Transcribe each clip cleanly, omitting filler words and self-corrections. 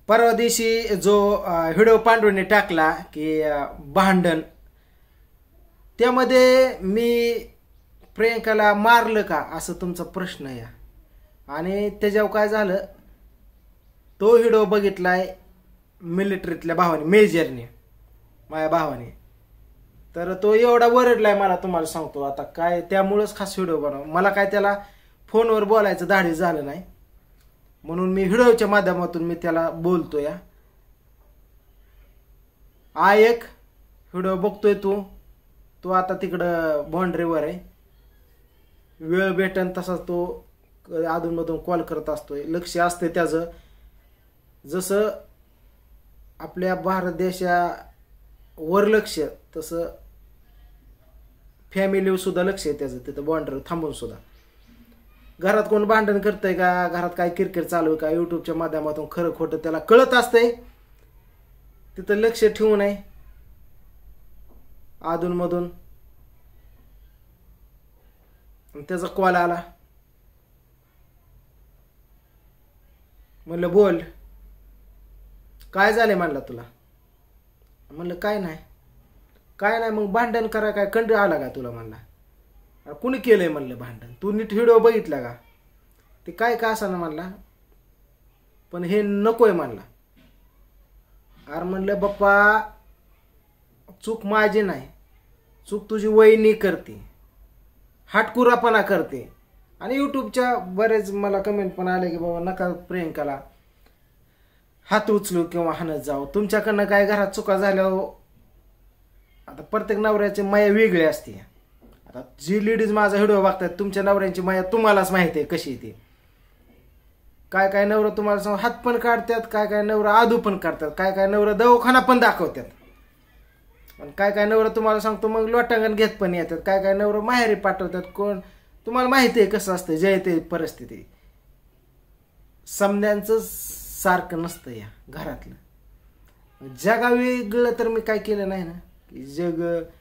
परवा दिवशी जो व्हिडिओ पांडूने टाकला की भांडण, त्यामध्ये मी प्रियंकाला मारलं का असं तुमचा प्रश्न आहे. आणि त्याच्यावर काय झालं, तो व्हिडिओ बघितलाय मिलिटरीतल्या भावाने, मेजरने, माझ्या भावाने. तर तो एवढा वरडलाय मला, तुम्हाला सांगतो आता काय. त्यामुळंच खास व्हिडिओ बनव, मला काय त्याला फोनवर बोलायचं धाडीच झालं नाही, म्हणून मी व्हिडिओच्या माध्यमातून मी त्याला बोलतो. या एक व्हिडिओ बघतोय तो आता तिकडं बाउंड्रीवर आहे. वेळ भेटन तसा तो अधूनमधून कॉल करत असतोय. लक्ष असते त्याचं, जसं आपल्या भारत देशावर लक्ष तसं फॅमिलीवर सुद्धा लक्ष आहे त्याचं. तिथं बाउंड्रीवर थांबून सुद्धा घरात कोण भांडण करतंय का, घरात काय किरकिर चालू आहे का, युट्यूबच्या माध्यमातून खरं खोटं त्याला कळत असतंय. तिथं लक्ष ठेवू नये. अधूनमधून त्याचा कॉल आला, म्हणलं बोल, काय झालंय म्हणला तुला. म्हणलं काय नाही. मग भांडण करा काय कंटाळा आला का तुला म्हणला. कुणी केलंय म्हणलं भांडण, तू नीट व्हिडिओ बघितला का. ते काय का असा ना म्हणला, पण हे नकोय म्हणला. अरे म्हणलं बाप्पा, चूक माझी नाही, चूक तुझी वहिनी करते, हाटकुरापणा करते. आणि यूट्यूबच्या बरेच मला कमेंट पण आले की बाबा नका प्रियंकाला हात उचलू किंवा हाणत जाऊ. तुमच्याकडनं काय घरात चुका झाल्यावर आता प्रत्येक नवऱ्याची माया वेगळी असते. आता जी लेडीज माझा व्हिडिओ बघतात, तुमच्या नवऱ्यांची माया तुम्हालाच माहिती आहे कशी ती. काय नवरं तुम्हाला सांग हात पण काढतात, काय नवरं आदू पण करतात, काय नवरं दवाखाना पण दाखवतात, आणि काय नवरं तुम्हाला सांगतो मग लोटांगण घेत पण येतात, काय नवरं माहेरी पाठवतात. कोण तुम्हाला माहिती आहे कसं असतं, जय ते परिस्थिती. समद्यांचं सारखं नसतं या घरातलं. जगा वेगळं तर मी काय केलं नाही ना, की जग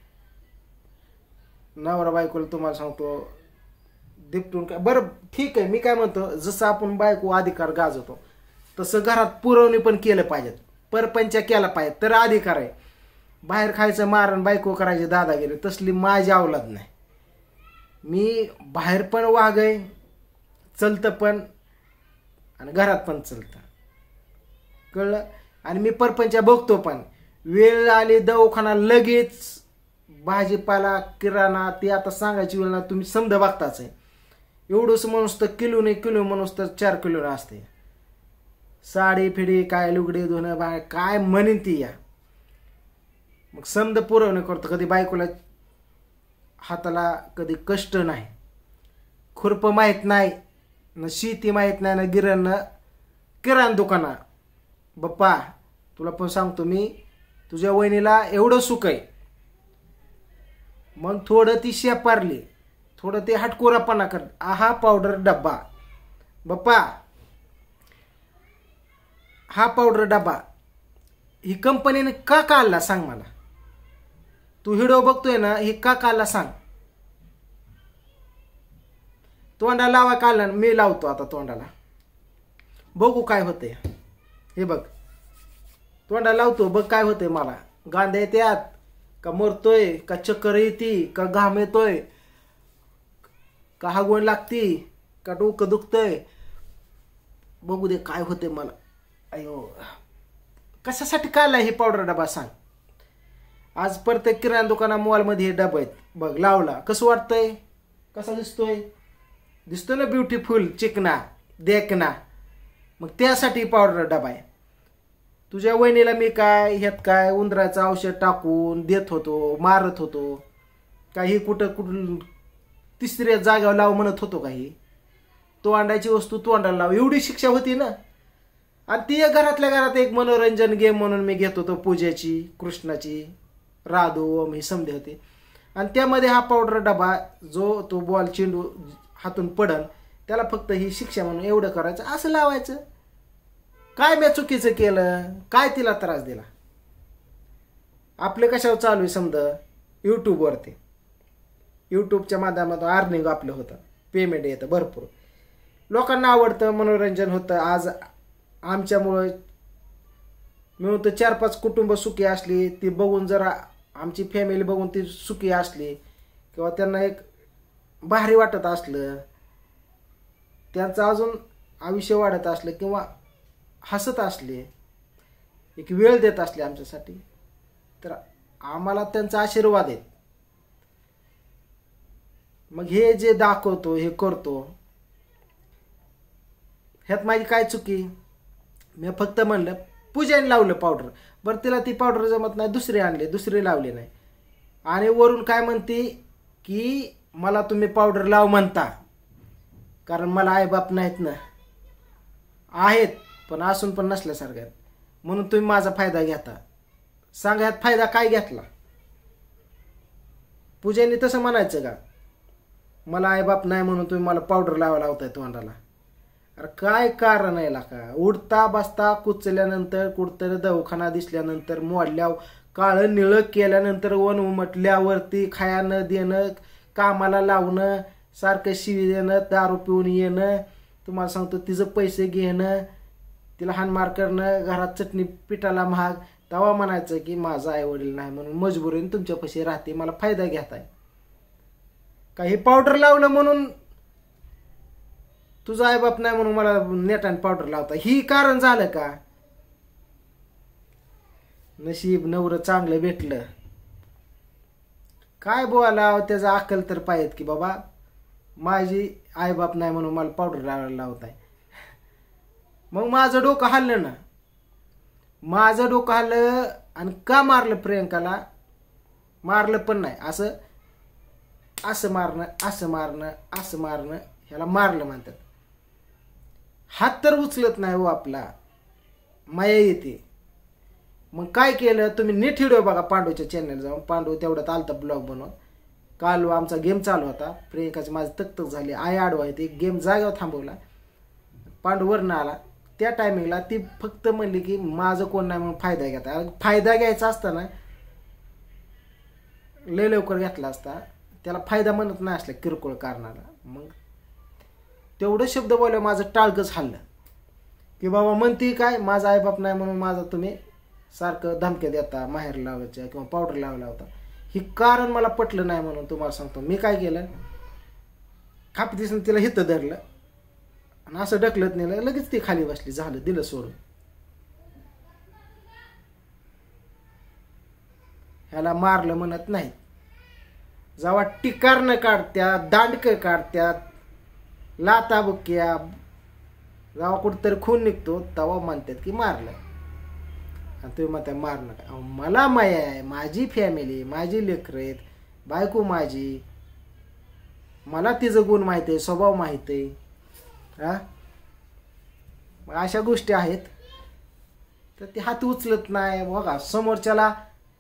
नवरा बायकोला तुम्हाला सांगतो दिपटून काय. बरं ठीक आहे, मी काय म्हणतो, जसं आपण बायको अधिकार गाजवतो तसं घरात पुरवणी पण केलं पाहिजेत, परपंच केला पाहिजे तर अधिकार आहे. बाहेर खायचं मारण बायको करायचे दादागिरी तसली माझी अवलाद नाही. मी बाहेर पण वागय, चलतं पण आणि घरात पण चलतं, कळलं. आणि मी परपंच बघतो पण. वेळ आली दवाखाना लगेच, भाजीपाला किराणा ते आता सांगायची वेळ ना, तुम्ही समजा बघताच आहे. एवढंच माणूस तर किलो नाही, किलो माणूस तर 4 किलो असते. साडी फिडी काय लुगडी धुणं बाय काय म्हणेन ती या. मग समजा पुरवणे करतो. कधी बायकोला हाताला कधी कष्ट नाही, खुरप माहीत नाही, न शेती माहीत नाही, ना गिरण किराणा दुकाना. बाप्पा तुला पण सांगतो मी, तुझ्या वहिनीला एवढं सुख आहे, मग थोडं ती शेपारली, थोडं ते हटकोरापणा कर. हा पावडर डब्बा, बाप्पा हा पावडर डब्बा ही कंपनीने का काढला सांग मला. तू व्हिडिओ बघतोय ना, हे का काढला सांग. तोंडाला लावा काढला, मी लावतो आता तोंडाला, बघू काय होतंय. हे बघ तोंडाला लावतो, बघ काय होतंय. मला गांध्या येत्यात का, मरतोय का, चक्कर येते का, घाम येतोय का, हागवण लागती का, डोकं दुखतंय, बघू दे काय होते मला. अयो कशासाठी काढलाय हे पावडर डबा सांग. आज प्रत्येक किराणा दुकाना मॉलमध्ये हे डबा आहेत बघ, लावला कसं वाटतंय, कसा दिसतोय ना, ब्युटिफुल, चिकना देखना. मग त्यासाठी पावडर डबा आहे. तुझ्या वहिनीला मी काय ह्यात काय उंदराचं औषध टाकून देत होतो, मारत होतो काही, कुठं तिसऱ्या जागेवर लाव म्हणत होतो काही. तोंडाची वस्तू तोंडाला लाव एवढी शिक्षा होती ना. आणि ती घरातल्या घरात एक मनोरंजन गेम म्हणून मी घेत होतो, पूजेची, कृष्णाची, राधू ओम ही समजे होते. आणि त्यामध्ये हा पावडर डबा जो तो बॉल चेंडू हातून पडन त्याला फक्त ही शिक्षा म्हणून एवढं करायचं, असं लावायचं. काय मी चुकीचं केलं, काय तिला त्रास दिला. आपले कशावर चालू आहे समजा यूट्यूबवरती, यूट्यूबच्या माध्यमातून अर्निंग आपलं होतं, पेमेंट येतं भरपूर, लोकांना आवडतं, मनोरंजन होतं. आज आमच्यामुळं मी म्हणतो 4-5 कुटुंब सुखी असली, ती बघून जरा आमची फॅमिली बघून ती सुखी असली किंवा त्यांना एक भारी वाटत असलं, त्यांचं अजून आयुष्य वाढत असलं किंवा हसत असले, एक वेळ देत असले आमच्यासाठी, तर आम्हाला त्यांचा आशीर्वाद आहे. मग हे जे दाखवतो, हे करतो, ह्यात माझी काय चुकी? मी फक्त म्हणलं पूजाने लावलं पावडर. बरं तिला ती पावडर जमत नाही, दुसरी आणली, दुसरी लावली नाही. आणि वरून काय म्हणते की मला तुम्ही पावडर लाव म्हणता, कारण मला आईबाप नाहीत ना. आहेत पण असून पण नसल्यासारख्या, म्हणून तुम्ही माझा फायदा घेता. सांगा ह्यात फायदा काय घेतला? पूजेने तसं म्हणायचं का, मला आईबाप नाही म्हणून तुम्ही मला पावडर लावताय तोंडाला? अरे काय कारण आहे का? उठता बसता कुचल्यानंतर, कुठतरी दवाखाना दिसल्यानंतर, मोडल्या काळं निळं केल्यानंतर, वन उमटल्यावरती खाया न देणं, कामाला लावणं, सारखं शिवी देणं, दारू पिऊन येणं, तुम्हाला सांगतो तिचं पैसे घेणं, तिला हाणमार करणं, घरात चटणी पिठाला महाग, तेव्हा म्हणायचं की माझा आई वडील नाही म्हणून मजबुरीने तुमच्यापाशी राहते, मला फायदा घेताय. काही पावडर लावलं म्हणून तुझा आईबाप नाही म्हणून मला नेटाने पावडर लावता, ही कारण झालं का? नशीब नवरं चांगलं भेटलं. काय बोला, त्याचा अक्कल तर पाहिजे की बाबा माझी आईबाप नाही म्हणून मला पावडर लावायला लावताय. मग माझं डोकं हल्लं ना, माझं डोकं हल्लं. आणि का मारलं प्रियंकाला? मारलं पण नाही, असं असं मारणं, असं मारणं, असं मारणं, ह्याला मारलं म्हणतात. हात तर उचलत नाही हो आपला, माया येते. मग काय केलं तुम्ही? नीट व्हिडिओ बघा पांडूच्या चॅनल जाऊन. पांडू तेवढ्यात आलता ब्लॉग बनवून. काल आमचा गेम चालू होता, प्रियंकाची माझी तकतक झाली, आई आडवा आहे, ते गेम जागेवर थांबवला. पांडू वरनं आला, त्या टायमिंगला ती फक्त म्हणली की माझं कोण नाही म्हणून फायदा घेता. फायदा घ्यायचा असताना लय लवकर घेतला असता, त्याला फायदा म्हणत नाही असल्या किरकोळ कारणाला. मग तेवढं शब्द बोललं माझं टाळकंच हल्लं की बाबा म्हणते काय माझा आईबाप नाही म्हणून माझं तुम्ही सारखं धमक्या देता, माहेर लावायच्या किंवा पावडर लावायला होता. ही कारण मला पटलं नाही म्हणून तुम्हाला सांगतो. मी काय केलं, खापतीसून तिला हितं धरलं आणि असं ढकलत नेलं, लगेच ती खाली बसली, झालं, दिलं सोडून. ह्याला मारलं म्हणत नाहीत. जेव्हा टिकारनं काढत्यात, दांडकं काढत्यात, लाता बुक्या, जेव्हा कुठंतरी खून निघतो तेव्हा म्हणतात की मारलं. आणि तुम्ही म्हणता मार नका. मला माया आहे, माझी फॅमिली, माझी लेकरं आहेत, बायको माझी, मला तिचं गुण माहिती आहे, स्वभाव माहिती आहे. मग अशा गोष्टी आहेत. तर ती हात उचलत नाही. बघा समोरच्याला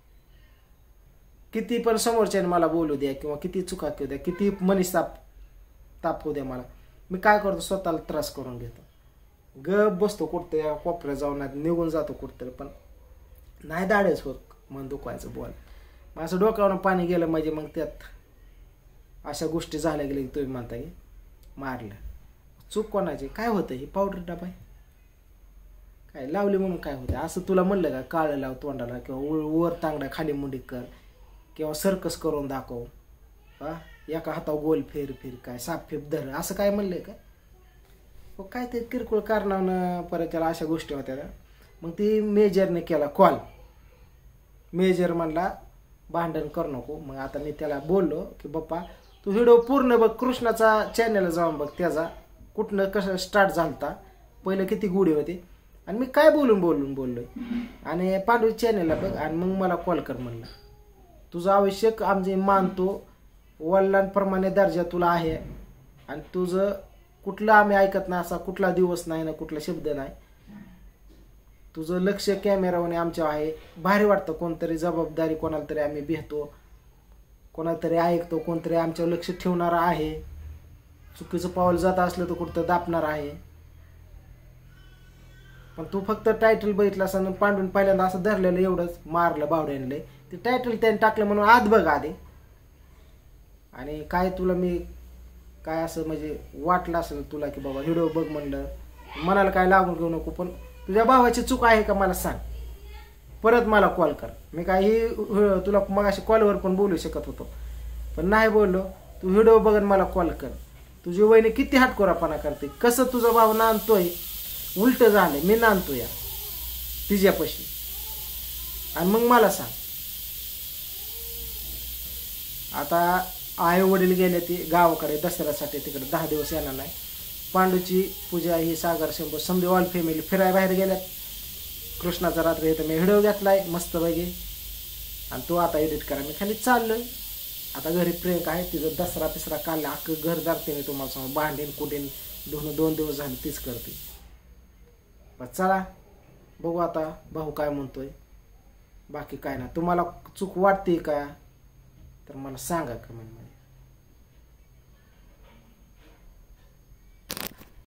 किती पण समोरच्याने मला बोलू द्या किंवा किती चुका करू द्या, किती मनीस ताप होऊ द्या, मला मी काय करतो, स्वतःला त्रास करून घेतो, गप बसतो कुठतरी कोपऱ्यात जाऊन, निघून जातो कुठतरी, पण नाही दाडेच होत मन दुखवायचं बोल. मग असं डोक्यावरून पाणी गेलं म्हणजे मग त्यात अशा गोष्टी झाल्या गेल्या की तुम्ही म्हणता की मारलं. चूक कोणाची? काय होतं, ही पावडर डबा आहे काय लावली म्हणून काय होतं? असं तुला म्हणलं का काळं लाव तोंडाला किंवा वर तांगडा खाली मुंडी कर किंवा सर्कस करून दाखव, एका हातावर गोल फेर फेर, काय साप फेप धर, असं काय म्हणलंय का? काय ते किरकोळ कारणानं परत त्याला अशा गोष्टी होत्या. मग ती मेजरने केला कॉल. मेजर म्हणला भांडण करू नको. मग आता मी त्याला बोललो की बाप्पा तू व्हिडिओ पूर्ण बघ, कृष्णाचा चॅनलला जाऊन बघ, त्याचा कुठनं कसं स्टार्ट झालता, पहिलं किती गुढी होते आणि मी काय बोललोय, आणि पांडू चॅनलला बघ आणि मग मला कॉल कर म्हणला. तुझं आवश्यक आमचे मानतो, वडिलांप्रमाणे दर्जा तुला आहे आणि तुझं कुठलं आम्ही ऐकत नाही असा कुठला दिवस नाही ना कुठला शब्द नाही. तुझं लक्ष कॅमेरावर आमच्या आहे. भारी वाटतं, कोणतरी जबाबदारी कोणाला तरी आम्ही भेटतो, कोणाला तरी ऐकतो, कोणतरी आमच्यावर लक्ष ठेवणारा आहे. चुकीचं पाऊल जात असलं तर कुठं दापणार आहे. पण तू फक्त टायटल बघितलं असं पांडून पहिल्यांदा असं धरलेलं, एवढंच मारलं बावड्यानले, ते टायटल त्याने टाकलं म्हणून आत बघ आधी. आणि काय तुला मी काय असं म्हणजे वाटलं असेल तुला की बाबा व्हिडिओ बघ म्हणलं, मनाला काय लागून घेऊ नको, पण तुझ्या भावाची चूक आहे का मला सांग. परत मला कॉल कर. मी काही तुला मगाशी कॉलवर पण बोलू शकत होतो, पण नाही बोललो. तू व्हिडिओ बघून मला कॉल कर. तुझी वहिनी किती हाटकोरापणा करते, कसं तुझा भाव नांदतोय. उलट झालंय, मी नांदतो या तिच्यापाशी. आणि मग मला सांग, आता आई वडील गेले ती गावाकडे दसऱ्यासाठी, तिकडे 10 दिवस येणार नाही. पांडूची पूजा ही सागर शंभू समधी ऑल फॅमिली फिरायला बाहेर गेल्यात. कृष्णाचा रात्री इथं मी व्हिडिओ घेतलाय मस्त पैकी, आणि तो आता एडिट करा. मी खाली चाललोय. आता घरी प्रियंका आहे, तिचं दसरा पिसरा काढला, अख्खं घर जाते. मी तुम्हाला सांगू, भांडीन कुठीन धुणं 2 दिवस झाले तीच करते. बस चला बघू आता भाऊ काय म्हणतोय. बाकी काय ना, तुम्हाला चूक वाटते का तर मला सांगा कमेंट मध्ये.